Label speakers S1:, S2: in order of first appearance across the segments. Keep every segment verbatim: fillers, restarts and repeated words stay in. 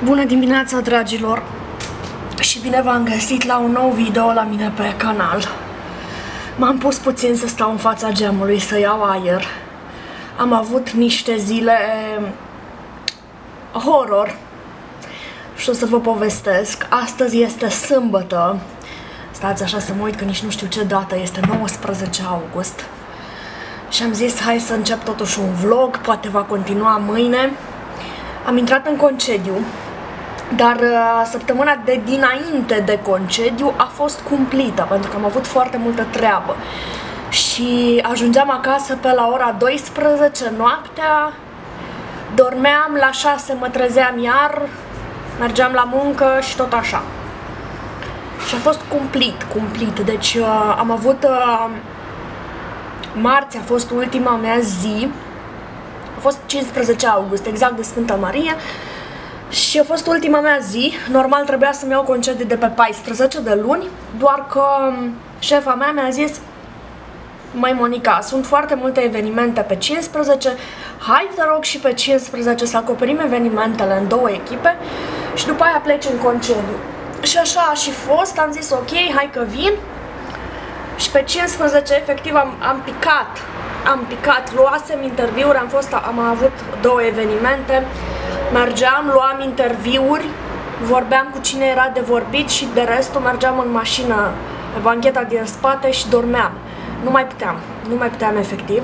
S1: Bună dimineața, dragilor, și bine v-am găsit la un nou video la mine pe canal. M-am pus puțin să stau în fața geamului, să iau aer. Am avut niște zile horror. Și o să vă povestesc. Astăzi este sâmbătă. Stați așa să mă uit că nici nu știu ce dată este, nouăsprezece august. Și am zis, hai să încep totuși un vlog, poate va continua mâine. Am intrat în concediu, dar uh, săptămâna de dinainte de concediu a fost cumplită, pentru că am avut foarte multă treabă. Și ajungeam acasă pe la ora douăsprezece noaptea, dormeam, la șase mă trezeam iar, mergeam la muncă și tot așa. Și a fost cumplit, cumplit. Deci uh, am avut... Uh, marți a fost ultima mea zi. A fost cincisprezece august, exact de Sfânta Maria. Și a fost ultima mea zi. Normal trebuia să-mi iau concediu de pe paisprezece, de luni. Doar că șefa mea mi-a zis: măi Monica, sunt foarte multe evenimente pe cincisprezece. Hai te rog și pe cincisprezece să acoperim evenimentele în două echipe și după aia pleci în concediu. Și așa a și fost, am zis ok, hai că vin. Și pe cincisprezece efectiv am, am picat, am picat, luasem interviuri, am, fost, am avut două evenimente, mergeam, luam interviuri, vorbeam cu cine era de vorbit și de restul mergeam în mașină pe bancheta din spate și dormeam. Nu mai puteam, nu mai puteam efectiv.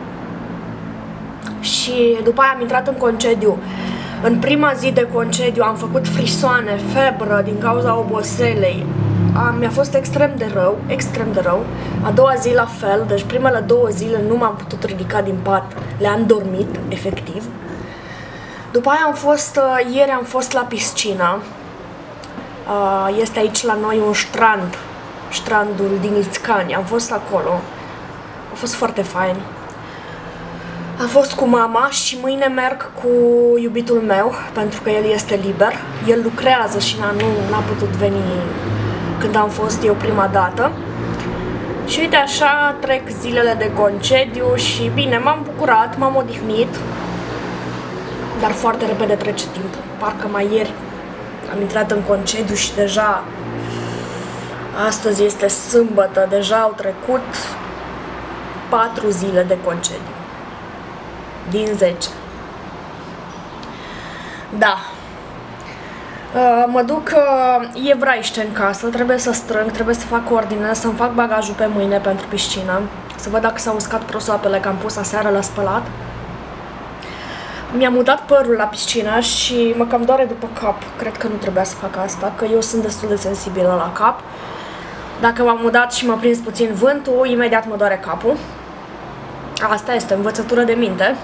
S1: Și după aia am intrat în concediu. În prima zi de concediu am făcut frisoane, febră din cauza oboselei. Mi-a fost extrem de rău, extrem de rău. A doua zi la fel, deci primele două zile nu m-am putut ridica din pat, le-am dormit, efectiv. După aia am fost, ieri am fost la piscină. Este aici la noi un strand, strandul din Ițcani, am fost acolo. A fost foarte fain. Am fost cu mama și mâine merg cu iubitul meu, pentru că el este liber. El lucrează și nu n-a putut veni când am fost eu prima dată. Și uite așa trec zilele de concediu și bine, m-am bucurat, m-am odihnit. Dar foarte repede trece timpul. Parcă mai ieri am intrat în concediu și deja astăzi este sâmbătă, deja au trecut patru zile de concediu din zece. Da. Mă duc, e vraiște în casă, trebuie să strâng, trebuie să fac ordine, să-mi fac bagajul pe mâine pentru piscină, să văd dacă s-au uscat prosoapele, că am pus aseară la spălat. Mi-am mutat părul la piscină și mă cam doare după cap. Cred că nu trebuia să fac asta, că eu sunt destul de sensibilă la cap. Dacă m-am mutat și m-a prins puțin vântul, imediat mă doare capul. Asta este învățătură de minte.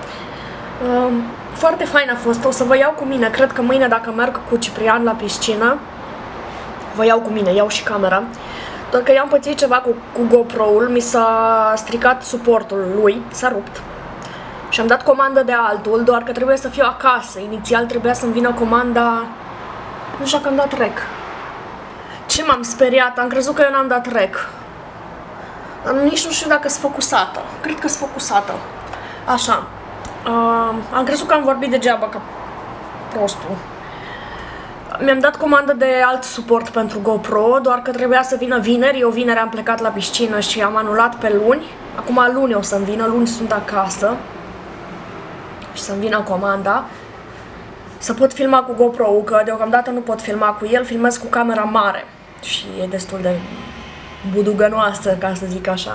S1: Foarte fain a fost, o să vă iau cu mine. Cred că mâine, dacă merg cu Ciprian la piscină, vă iau cu mine, iau și camera. Doar că eu am pățit ceva cu, cu GoPro-ul, mi s-a stricat suportul lui, s-a rupt. Și am dat comandă de altul, doar că trebuie să fiu acasă. Inițial trebuia să-mi vină comanda... Nu știu că am dat rec. Ce m-am speriat? Am crezut că eu n-am dat rec. Dar nici nu știu dacă sunt focusată. Cred că sunt focusată. Așa. Uh, am crezut că am vorbit degeaba ca prostul. Mi-am dat comandă de alt suport pentru GoPro, doar că trebuia să vină vineri. Eu vineri am plecat la piscină și am anulat pe luni. Acum luni o să-mi vină, luni sunt acasă. Și să-mi vină comanda. Să pot filma cu GoPro-ul, că deocamdată nu pot filma cu el, filmez cu camera mare. Și e destul de budugănoasă, ca să zic așa.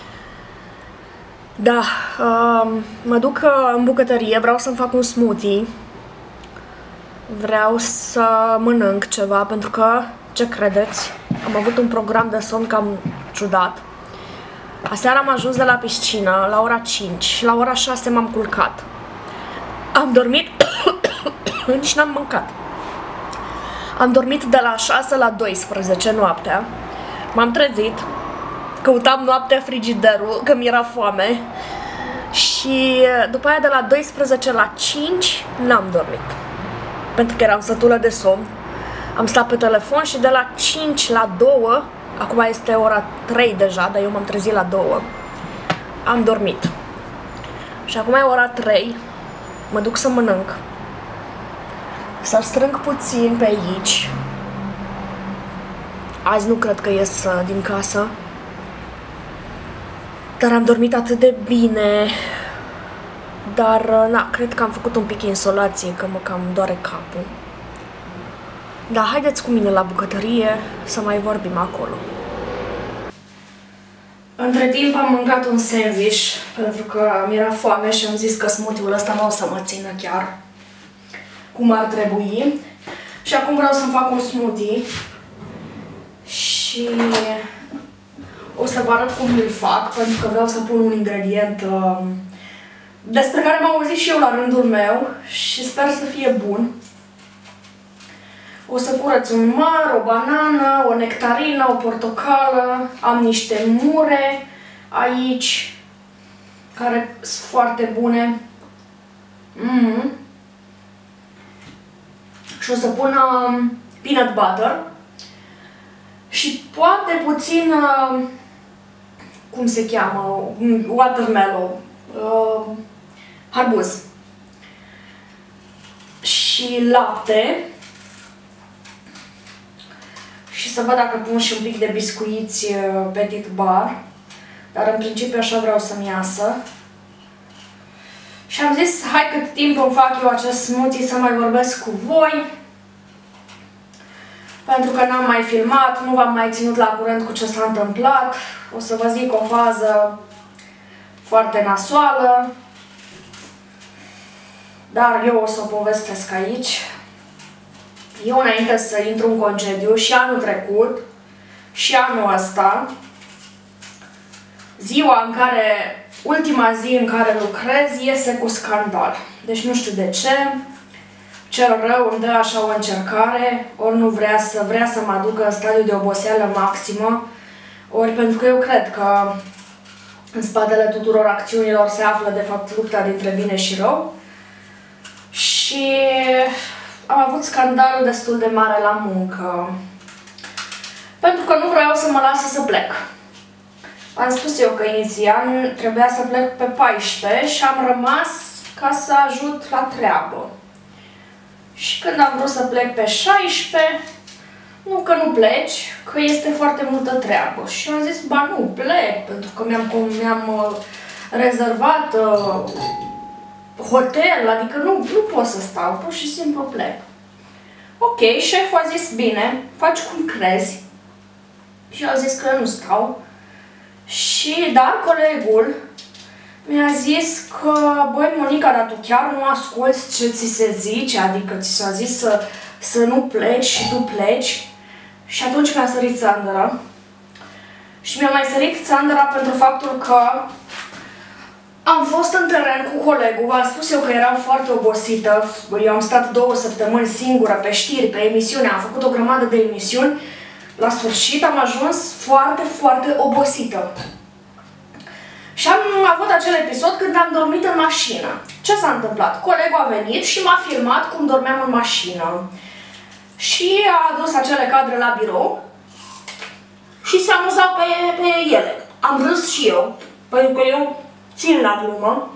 S1: Da, uh, mă duc în bucătărie, vreau să-mi fac un smoothie. Vreau să mănânc ceva, pentru că, ce credeți, am avut un program de somn cam ciudat. Aseară am ajuns de la piscină la ora cinci și la ora șase m-am culcat. Am dormit, nici n-am mâncat. Am dormit de la șase la douăsprezece noaptea. M-am trezit, căutam noaptea frigiderul, că mi-era foame. Și după aia de la douăsprezece la cinci n-am dormit, pentru că eram sătulă de somn. Am stat pe telefon și de la cinci la două, acum este ora trei deja, dar eu m-am trezit la două, am dormit. Și acum e ora trei, mă duc să mănânc. Să strâng puțin pe aici. Azi nu cred că ies din casă. Dar am dormit atât de bine. Dar, na, cred că am făcut un pic insolație, că mă cam doare capul. Dar haideți cu mine la bucătărie să mai vorbim acolo. Între timp am mâncat un sandwich, pentru că mi-era foame și am zis că smoothie-ul ăsta nu o să mă țină chiar cum ar trebui. Și acum vreau să-mi fac un smoothie. Și o să vă arăt cum îl fac, pentru că vreau să pun un ingredient uh, despre care m-am auzit și eu la rândul meu și sper să fie bun. O să curăț un măr, o banană, o nectarină, o portocală, am niște mure aici, care sunt foarte bune. Mm. Și o să pun uh, peanut butter și poate puțin, uh, cum se cheamă, watermelon, uh, harbuz. Și lapte. Și să văd dacă pun și un pic de biscuiți Petit Bar. Dar în principiu așa vreau să-mi iasă. Și am zis, hai cât timp îmi fac eu acest smoothie să mai vorbesc cu voi. Pentru că n-am mai filmat, nu v-am mai ținut la curent cu ce s-a întâmplat. O să vă zic o fază foarte nasoală. Dar eu o să o povestesc aici. Eu, înainte să intru în concediu, și anul trecut, și anul ăsta, ziua în care, ultima zi în care lucrez, iese cu scandal. Deci nu știu de ce, cel rău îmi dă așa o încercare, ori nu vrea să, vrea să mă aducă în stadiu de oboseală maximă, ori pentru că eu cred că în spatele tuturor acțiunilor se află, de fapt, lupta dintre bine și rău. Și am avut scandalul destul de mare la muncă, pentru că nu vreau să mă lasă să plec. Am spus eu că inițial trebuia să plec pe paisprezece și am rămas ca să ajut la treabă. Și când am vrut să plec pe șaisprezece, nu că nu pleci, că este foarte multă treabă. Și am zis, ba nu, plec, pentru că mi-am mi-am rezervat uh, hotel, adică nu, nu pot să stau, pur și simplu plec. Ok, șeful a zis, bine, faci cum crezi. Și a zis că nu stau. Și, dar colegul mi-a zis că, băi, Monica, dar tu chiar nu asculți ce ți se zice, adică ți s-a zis să, să nu pleci și tu pleci. Și atunci mi-a sărit țandăra. Și mi-a mai sărit țandăra pentru faptul că am fost în teren cu colegul, v-am spus eu că eram foarte obosită, eu am stat două săptămâni singură pe știri, pe emisiune, am făcut o grămadă de emisiuni, la sfârșit am ajuns foarte, foarte obosită. Și am avut acel episod când am dormit în mașină. Ce s-a întâmplat? Colegul a venit și m-a filmat cum dormeam în mașină. Și a adus acele cadre la birou și se amuzau pe, pe ele. Am râs și eu, pentru că eu țin la glumă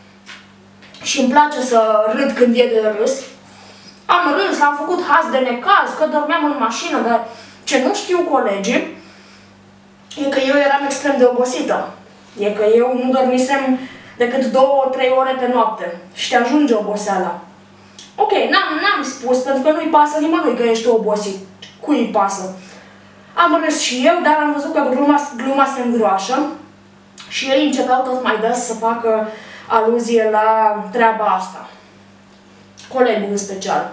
S1: și îmi place să râd când e de râs. Am râs, am făcut haz de necaz, că dormeam în mașină, dar ce nu știu colegii e că eu eram extrem de obosită. E că eu nu dormisem decât două, trei ore pe noapte și te ajunge oboseala. Ok, n-am spus, pentru că nu-i pasă nimănui că ești obosit. Cui îi pasă? Am râs și eu, dar am văzut că gluma, gluma se îngroașă și ei începeau tot mai des să facă aluzie la treaba asta. Colegul în special.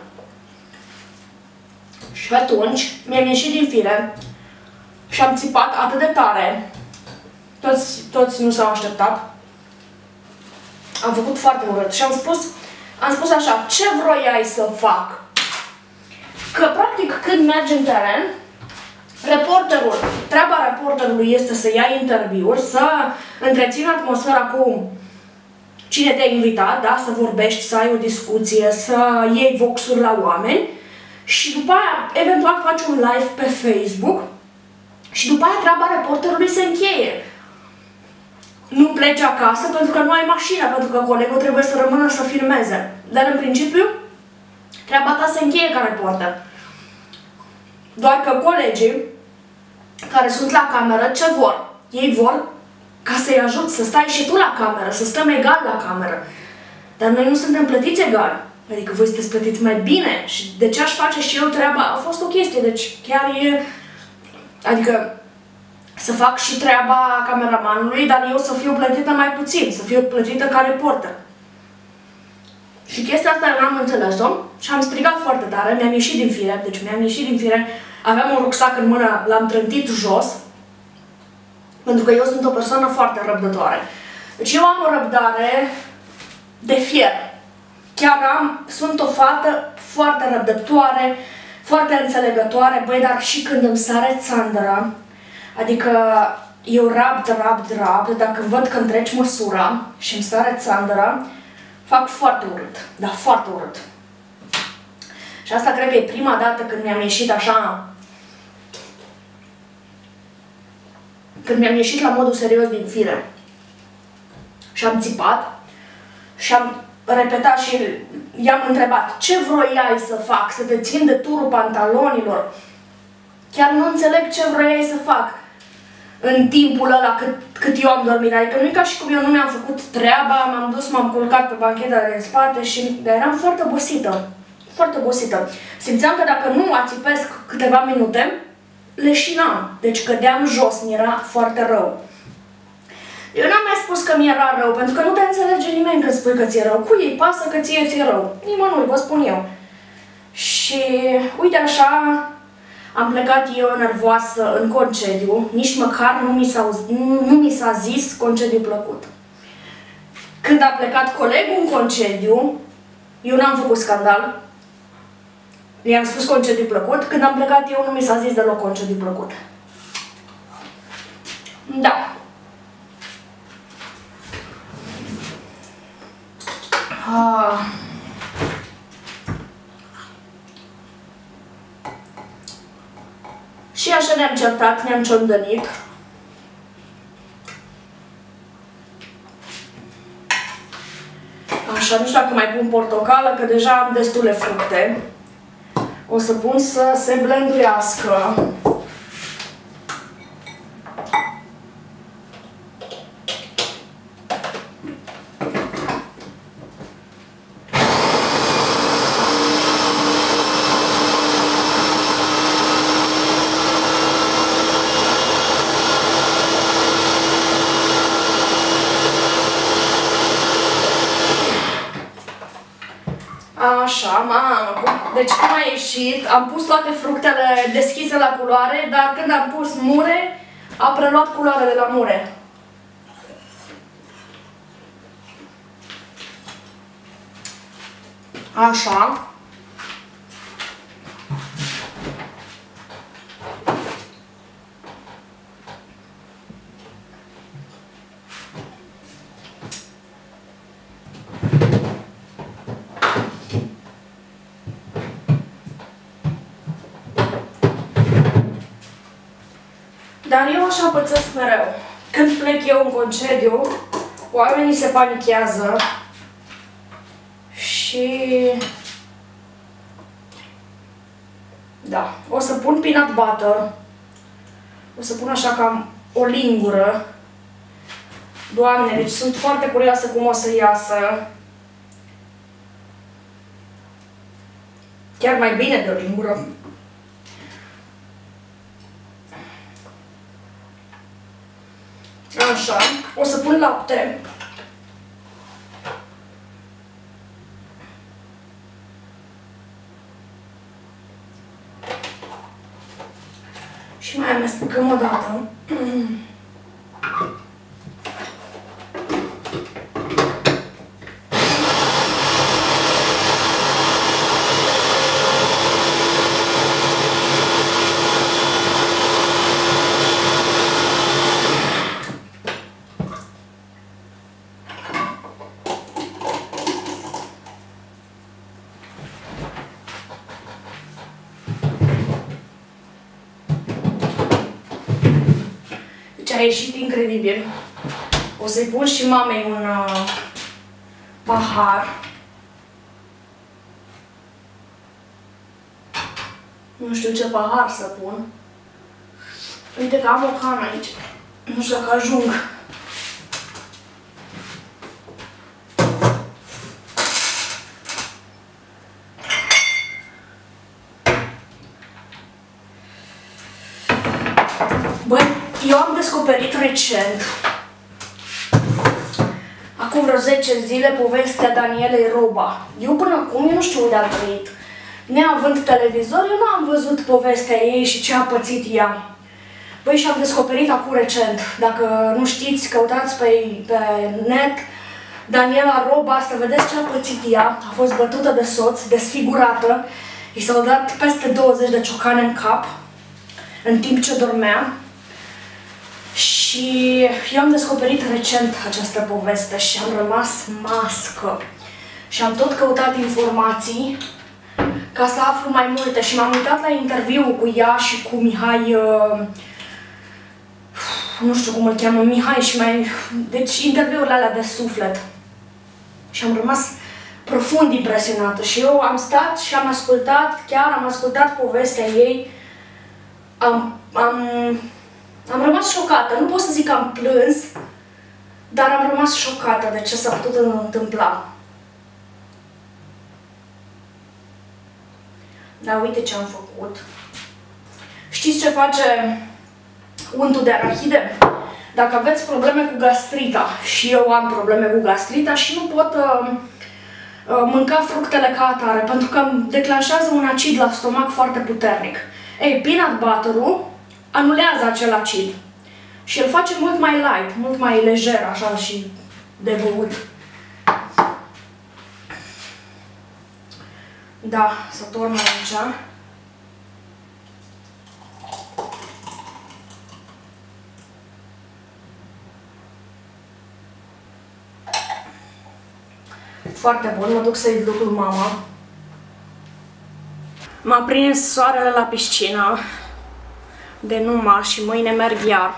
S1: Și atunci mi-am ieșit din fire și am țipat atât de tare. Toți, toți nu s-au așteptat. Am făcut foarte urât și am spus, am spus așa, ce vroiai să fac? Că practic când mergi în teren, reporterul, treaba reporterului este să ia interviuri, să întrețină atmosfera cu cine te-a invitat, da? Să vorbești, să ai o discuție, să iei voxuri la oameni și după aia eventual faci un live pe Facebook și după aia treaba reporterului se încheie. Nu pleci acasă pentru că nu ai mașină, pentru că colegul trebuie să rămână să filmeze. Dar în principiu, treaba ta se încheie ca reporter. Doar că colegii care sunt la cameră, ce vor? Ei vor ca să-i ajut să stai și tu la cameră, să stăm egal la cameră. Dar noi nu suntem plătiți egal. Adică voi sunteți plătiți mai bine și de ce aș face și eu treaba? A fost o chestie, deci chiar e... Adică să fac și treaba cameramanului, dar eu să fiu plătită mai puțin, să fiu plătită ca reporter. Și chestia asta eu n-am înțeles-o și am strigat foarte tare, mi-am ieșit din fire, deci mi-am ieșit din fire, aveam un rucsac în mână, l-am trântit jos, pentru că eu sunt o persoană foarte răbdătoare. Deci eu am o răbdare de fier. Chiar am, sunt o fată foarte răbdătoare, foarte înțelegătoare, băi, dar și când îmi sare țandăra, adică eu rabd, rabd, rabd, dacă văd că îmi treci măsura și îmi sare țandăra, fac foarte urât, dar foarte urât. Și asta cred că e prima dată când mi-am ieșit așa, când mi-am ieșit la modul serios din fire. Și am țipat și am repetat și i-am întrebat ce vroiai să fac, să te țin de turul pantalonilor. Chiar nu înțeleg ce vroiai să fac în timpul ăla cât, cât eu am dormit. Adică nu e ca și cum eu nu mi-am făcut treaba, m-am dus, m-am culcat pe bancheta din spate și dar eram foarte obosită. Foarte obosită. Simțeam că dacă nu ațipesc câteva minute, leșinam. Deci cădeam jos, mi-era foarte rău. Eu n-am mai spus că mi-era rău, pentru că nu te înțelege nimeni când spui că ți-e rău. Cui îi pasă că ție ți-e rău? Nimănui, vă spun eu. Și uite așa, am plecat eu nervoasă în concediu, nici măcar nu mi s-a, nu, nu mi s-a zis concediu plăcut. Când a plecat colegul în concediu, eu n-am făcut scandal, i-am spus concediu plăcut, când am plecat eu nu mi s-a zis deloc concediu plăcut. Da. Ah. Și așa ne-am certat, ne-am ciondănit. Așa, nu știu dacă mai pun portocală, că deja am destule fructe. O să pun să se blenduiască. Așa, mamă, deci cum a ieșit, am pus toate fructele deschise la culoare, dar când am pus mure, a preluat culoarea de la mure. Așa. Dar eu așa pățesc mereu. Când plec eu în concediu, oamenii se panichează și... Da, o să pun peanut butter. O să pun așa cam o lingură. Doamne, deci sunt foarte curioasă cum o să iasă. Chiar mai bine de o lingură. Așa, o să pun lapte. Și mai amestecăm o dată. A ieșit incredibil. O să-i pun și mamei un uh, pahar. Nu știu ce pahar să pun. Uite că am o cană aici. Nu știu dacă ajung. Băi, eu am descoperit recent, acum vreo zece zile, povestea Danielei Roba. Eu până acum, eu nu știu unde a trăit. Neavând televizor, eu nu am văzut povestea ei și ce a pățit ea. Băi, și am descoperit acum recent. Dacă nu știți, căutați pe, pe net Daniela Roba să vedeți ce a pățit ea. A fost bătută de soț, desfigurată. I s-au dat peste douăzeci de ciocane în cap în timp ce dormea. Și eu am descoperit recent această poveste și am rămas mască. Și am tot căutat informații ca să aflu mai multe și m-am uitat la interviul cu ea și cu Mihai, uh, nu știu cum îl cheamă, Mihai și mai... Deci interviurile alea de suflet. Și am rămas profund impresionată și eu am stat și am ascultat, chiar am ascultat povestea ei. Am... am Am rămas șocată, nu pot să zic că am plâns, dar am rămas șocată de ce s-a putut întâmpla. Dar uite ce am făcut. Știți ce face untul de arahide? Dacă aveți probleme cu gastrita, și eu am probleme cu gastrita și nu pot uh, uh, mânca fructele ca atare, pentru că îmi declanșează un acid la stomac foarte puternic. Ei, peanut butter-ul anulează acel acid și îl face mult mai light, mult mai lejer, așa, și de băut. Da, să torn aici. Foarte bun, mă duc să-i duc lui mama. M-a prins soarele la piscină de numai și mâine merg iar.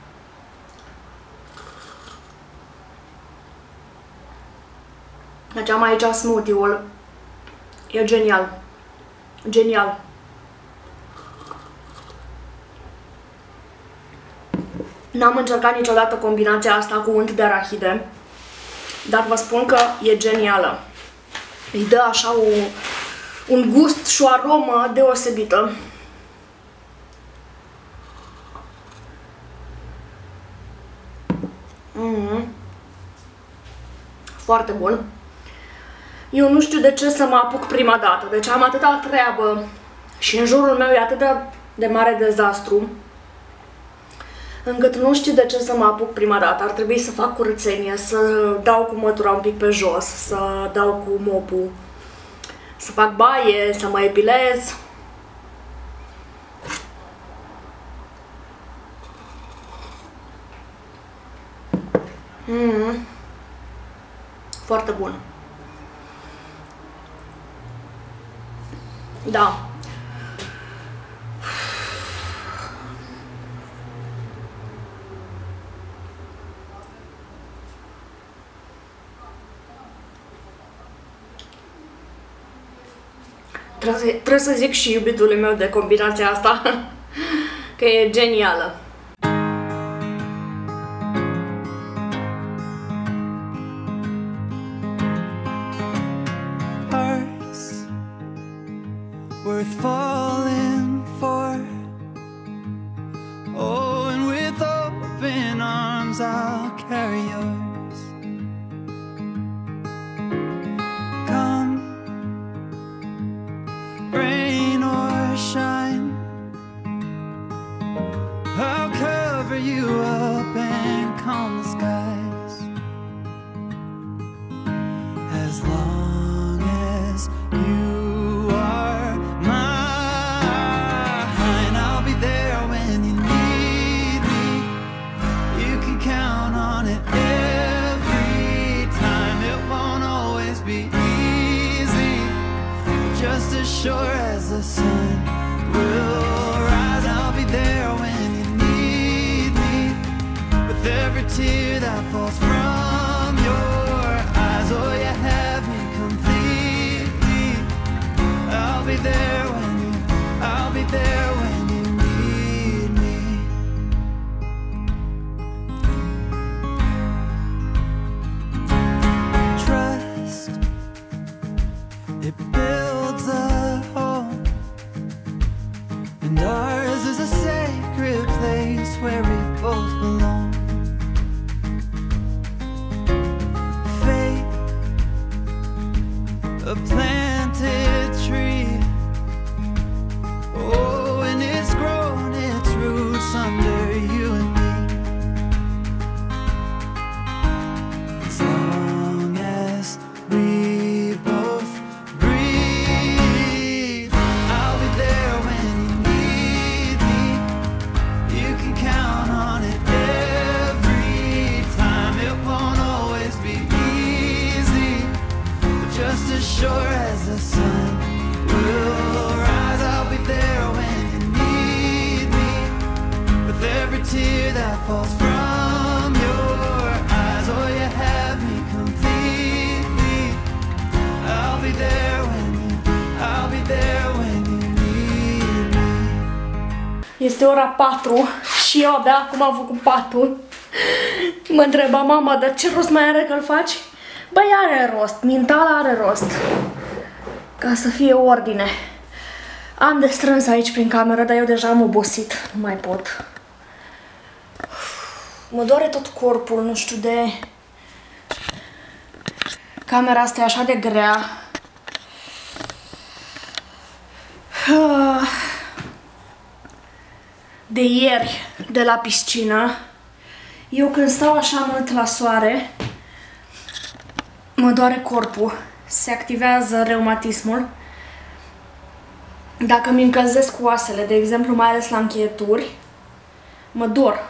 S1: Deci am aici smoothie-ul. E genial. Genial. N-am încercat niciodată combinația asta cu unt de arahide, dar vă spun că e genială. Îi dă așa o, un gust și o aromă deosebită. Mm-hmm. Foarte bun. Eu nu știu de ce să mă apuc prima dată. Deci am atâta treabă și în jurul meu e atât de, de mare dezastru, încât nu știu de ce să mă apuc prima dată. Ar trebui să fac curățenie, să dau cu mătura un pic pe jos, să dau cu mopul, să fac baie, să mă epilez. Mm. Foarte bun. Da. Trebuie, trebuie să zic și iubitului meu de combinația asta, că e genială.
S2: Worth falling for. Oh, and with open arms I'll carry yours. Come, rain or shine, I'll cover you up and calm the skies. As long as you sure as the sun will rise, I'll be there when you need me. With every tear that falls from your eyes, oh, you have me completely. I'll be there when you, I'll be and ours is a sacred place where we both belong. Faith, a planted tree. Oh, and it's grown its roots under you and me. As long as we both breathe, I'll be there when you need me. You can count on it every time. It won't always be easy, but just as sure as the sun will rise, I'll be there when you need me. With every tear that falls from your eyes, oh, you have me completely. I'll be there when you, I'll be there when you need me.
S1: Este ora patru și eu abia acum am făcut patul. Mă întreba mama, dar ce rost mai are că-l faci? Băi, are rost, mintala are rost. Ca să fie ordine. Am de strâns aici prin cameră, dar eu deja am obosit. Nu mai pot. Mă doare tot corpul, nu știu de... Camera asta e așa de grea. De ieri, de la piscină, eu când stau așa mult la soare, mă doare corpul, se activează reumatismul. Dacă mi încălzesc oasele, de exemplu, mai ales la încheieturi, mă dor.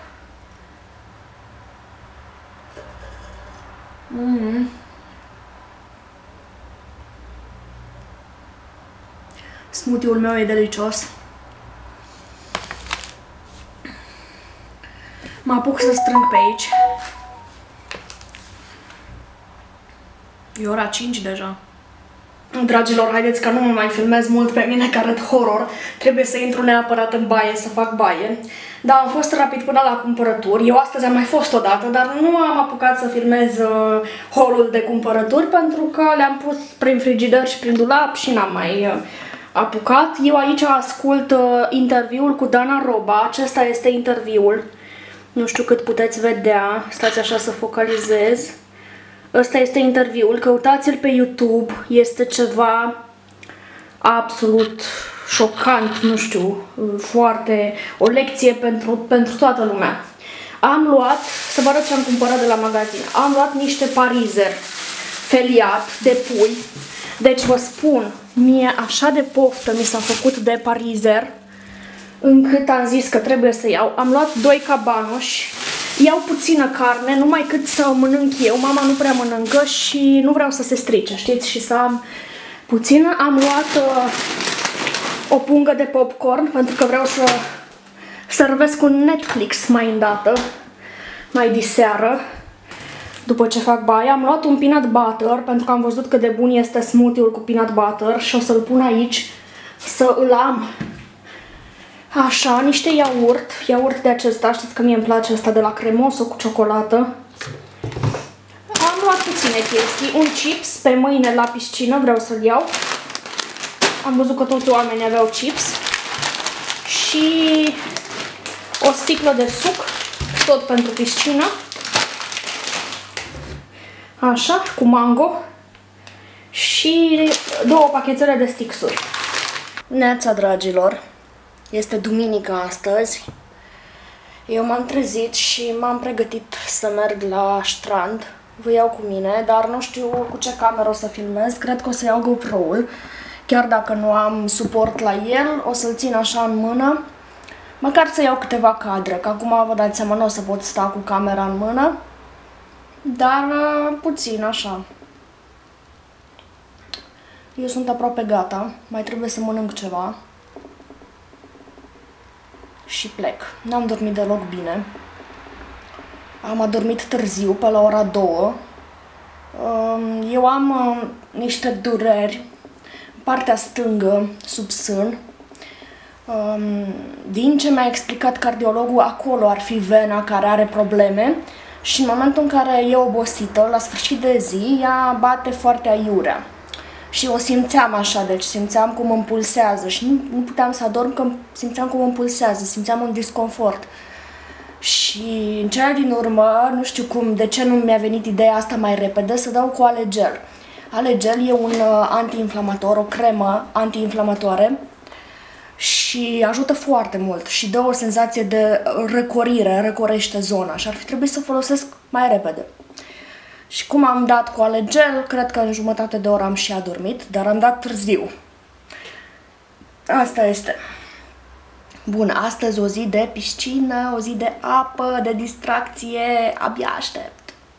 S1: Mm. Smoothie-ul meu e delicios. Mă apuc să strâng pe aici. E ora cinci deja. Dragilor, haideți că nu mă mai filmez mult pe mine, că arăt horror. Trebuie să intru neapărat în baie, să fac baie. Da, am fost rapid până la cumpărături. Eu astăzi am mai fost odată, dar nu am apucat să filmez uh, haul de cumpărături, pentru că le-am pus prin frigider și prin dulap și n-am mai uh, apucat. Eu aici ascult uh, interviul cu Dana Roba. Acesta este interviul. Nu știu cât puteți vedea. Stați așa să focalizez. Ăsta este interviul, căutați-l pe YouTube, este ceva absolut șocant, nu știu, foarte, o lecție pentru, pentru toată lumea. Am luat, să vă arăt ce am cumpărat de la magazin, am luat niște parizer feliat de pui, deci vă spun, mie așa de poftă mi s-a făcut de parizer, încât am zis că trebuie să iau. Am luat doi cabanoși. Iau puțină carne, numai cât să o mănânc eu. Mama nu prea mănâncă și nu vreau să se strice, știți? Și să am puțină. Am luat uh, o pungă de popcorn, pentru că vreau să servesc un Netflix mai îndată, mai diseară, după ce fac baia. Am luat un peanut butter, pentru că am văzut cât de bun este smoothie-ul cu peanut butter și o să-l pun aici să îl am. Așa, niște iaurt, iaurt de acesta, știți că mie îmi place ăsta de la Cremoso cu ciocolată. Am luat puține chestii, un chips pe mâine la piscină, vreau să-l iau. Am văzut că toți oamenii aveau chips. Și o sticlă de suc, tot pentru piscină. Așa, cu mango. Și două pachetele de stixuri. Neața, dragilor! Este duminică astăzi. Eu m-am trezit și m-am pregătit să merg la strand. Vă iau cu mine, dar nu știu cu ce cameră o să filmez. Cred că o să iau GoPro-ul. Chiar dacă nu am suport la el, o să-l țin așa în mână. Măcar să iau câteva cadre, că acum vă dați seama, nu o să pot sta cu camera în mână. Dar puțin, așa. Eu sunt aproape gata. Mai trebuie să mănânc ceva. Și plec. N-am dormit deloc bine. Am adormit târziu, pe la ora două. Eu am niște dureri în partea stângă, sub sân. Din ce mi-a explicat cardiologul, acolo ar fi vena care are probleme și în momentul în care e obosită, la sfârșit de zi, ea bate foarte aiurea. Și o simțeam așa, deci simțeam cum îmi pulsează și nu, nu puteam să adorm, că simțeam cum îmi pulsează, simțeam un disconfort. Și în cea din urmă, nu știu cum, de ce nu mi-a venit ideea asta mai repede, să dau cu Alegel. Alegel e un uh, antiinflamator, o cremă antiinflamatoare și ajută foarte mult și dă o senzație de răcorire, răcorește zona și ar fi trebuit să folosesc mai repede. Și cum am dat cu Alegel, cred că în jumătate de oră am și adormit, dar am dat târziu. Asta este. Bun, astăzi o zi de piscină, o zi de apă, de distracție, abia aștept.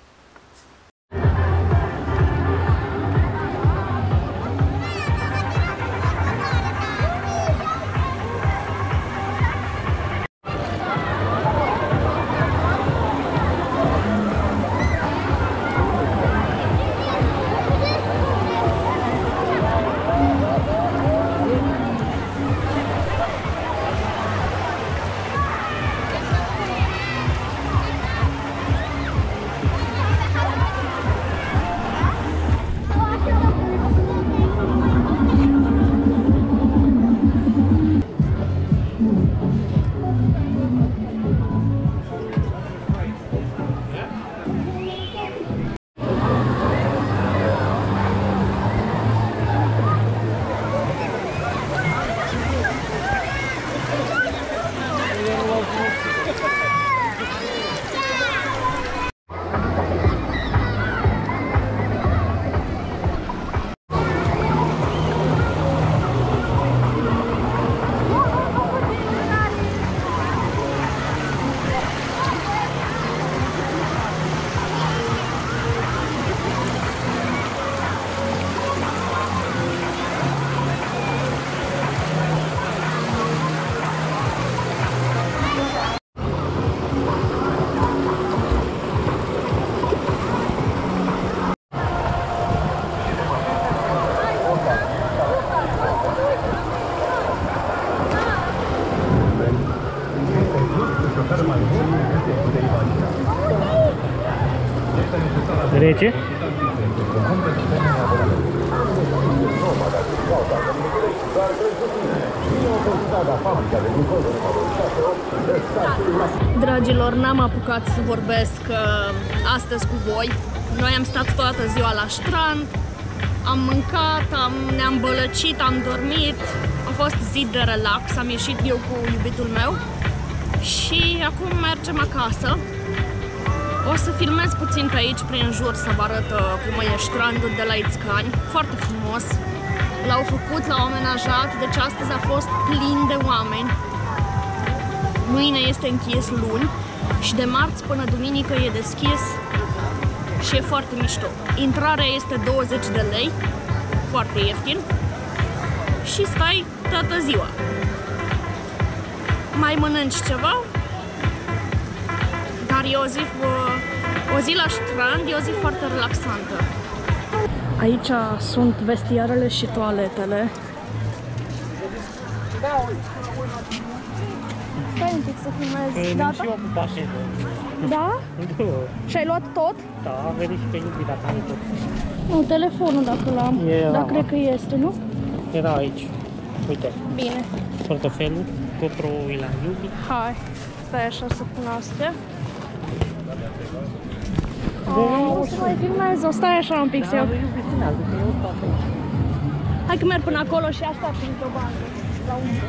S3: Rece?
S1: Dragilor, n-am apucat să vorbesc uh, astăzi cu voi. Noi am stat toată ziua la strand, am mâncat, am, ne-am bălăcit, am dormit. A fost zi de relax, am ieșit eu cu iubitul meu și acum mergem acasă. O să filmez puțin pe aici, prin jur, să vă arăt cum e strandul de la Ițcani. Foarte frumos. L-au făcut, l-au amenajat, deci astăzi a fost plin de oameni. Mâine este închis, luni, și de marți până duminică e deschis și e foarte mișto. Intrarea este douăzeci de lei, foarte ieftin, și stai toată ziua. Mai mănânci ceva, dar e o zi, o zi la strand, e o zi foarte relaxantă. Aici sunt vestiarele și toaletele. Stai un pic să filmezi. Gata? Da? Și ai luat tot?
S3: Da, vede și pe iubita ta tot.
S1: Nu, telefonul dacă l-am. Dar cred că este, nu?
S3: Era aici. Uite.
S1: Bine.
S3: Portofelul, copru la iubi.
S1: Hai. Stai așa să pun astea.
S3: Oh,
S1: o să mai filmez, o stai așa un pic să iau. Hai că merg până acolo și aștept într-o bandă. La umbră.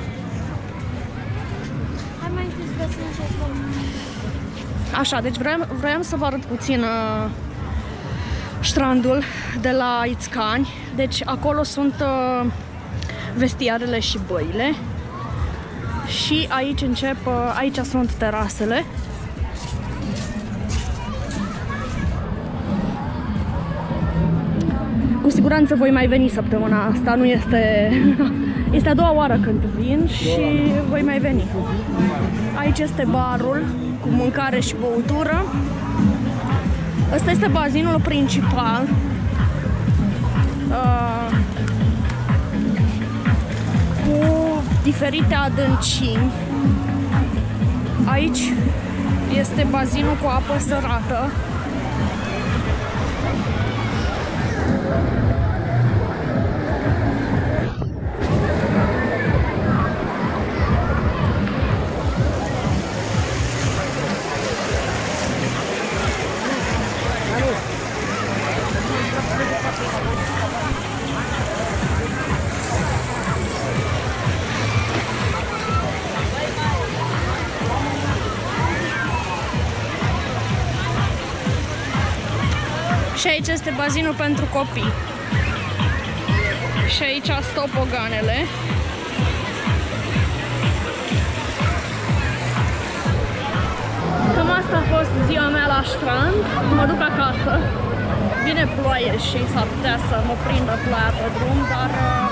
S1: Hai mai întâi să găsim și acolo. Așa, deci vreau, vreau să vă arăt puțin uh, strandul de la Ițcani. Deci acolo sunt uh, vestiarele și băile. Și aici încep, uh, aici sunt terasele. Cu siguranță voi mai veni săptămâna asta, nu este... Este a doua oară când vin și voi mai veni. Aici este barul cu mâncare și băutură. Ăsta este bazinul principal. Uh, cu diferite adâncimi. Aici este bazinul cu apă sărată. Și aici este bazinul pentru copii. Și aici stau poganele. Cam asta a fost ziua mea la strand. Mă duc acasă. Vine ploaie și s-ar putea să mă prindă ploaia pe drum, dar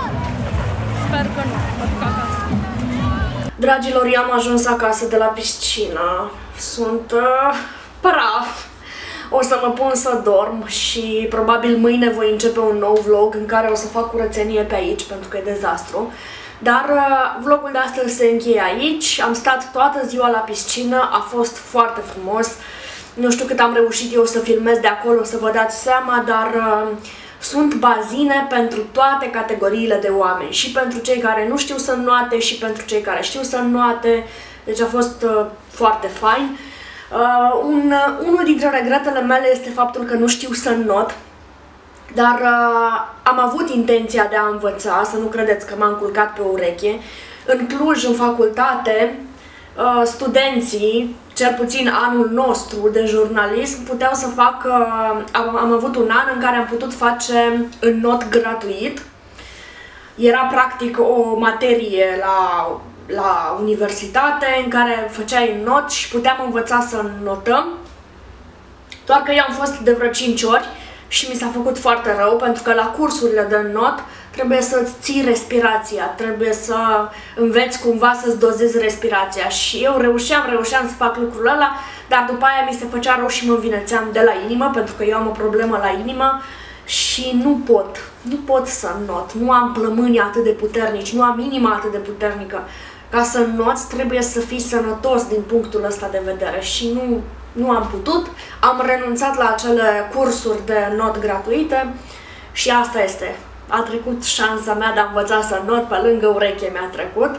S1: sper că nu. Mă duc acasă. Dragilor, i-am ajuns acasă de la piscină. Sunt uh, praf. O să mă pun să dorm și probabil mâine voi începe un nou vlog în care o să fac curățenie pe aici, pentru că e dezastru. Dar uh, vlogul de astăzi se încheie aici. Am stat toată ziua la piscină, a fost foarte frumos. Nu știu cât am reușit eu să filmez de acolo, să vă dați seama, dar uh, sunt bazine pentru toate categoriile de oameni. Și pentru cei care nu știu să înnoate și pentru cei care știu să înnoate. Deci a fost uh, foarte fain. Uh, un, uh, unul dintre regretele mele este faptul că nu știu să înnot. Dar uh, am avut intenția de a învăța, să nu credeți că m-am culcat pe ureche. În Cluj, în facultate, uh, studenții, cel puțin anul nostru de jurnalism, puteau să facă, am, am avut un an în care am putut face înnot gratuit. Era practic o materie la, la universitate în care făceai înnot și puteam învăța să înnotăm. Doar că eu am fost de vreo cinci ori și mi s-a făcut foarte rău, pentru că la cursurile de înnot trebuie să-ți ții respirația, trebuie să înveți cumva să-ți dozezi respirația. Și eu reușeam, reușeam să fac lucrul ăla, dar după aia mi se făcea rău și mă învinețeam de la inimă, pentru că eu am o problemă la inimă și nu pot, nu pot să înnot. Nu am plămânii atât de puternici, nu am inima atât de puternică. Ca să înnoți trebuie să fii sănătos din punctul ăsta de vedere și nu... Nu am putut, am renunțat la acele cursuri de not gratuite și asta este. A trecut șansa mea de a învăța să not, pe lângă ureche mi-a trecut.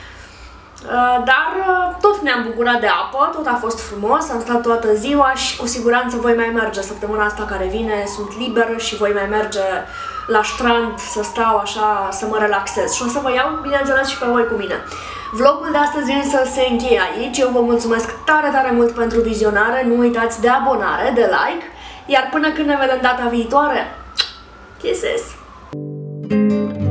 S1: Dar tot ne-am bucurat de apă, tot a fost frumos, am stat toată ziua și cu siguranță voi mai merge săptămâna asta care vine, sunt liberă și voi mai merge la strand să stau așa, să mă relaxez și o să vă iau, bineînțeles, și pe voi cu mine. Vlogul de astăzi însă se încheie aici, eu vă mulțumesc tare, tare mult pentru vizionare, nu uitați de abonare, de like, iar până când ne vedem data viitoare, kisses!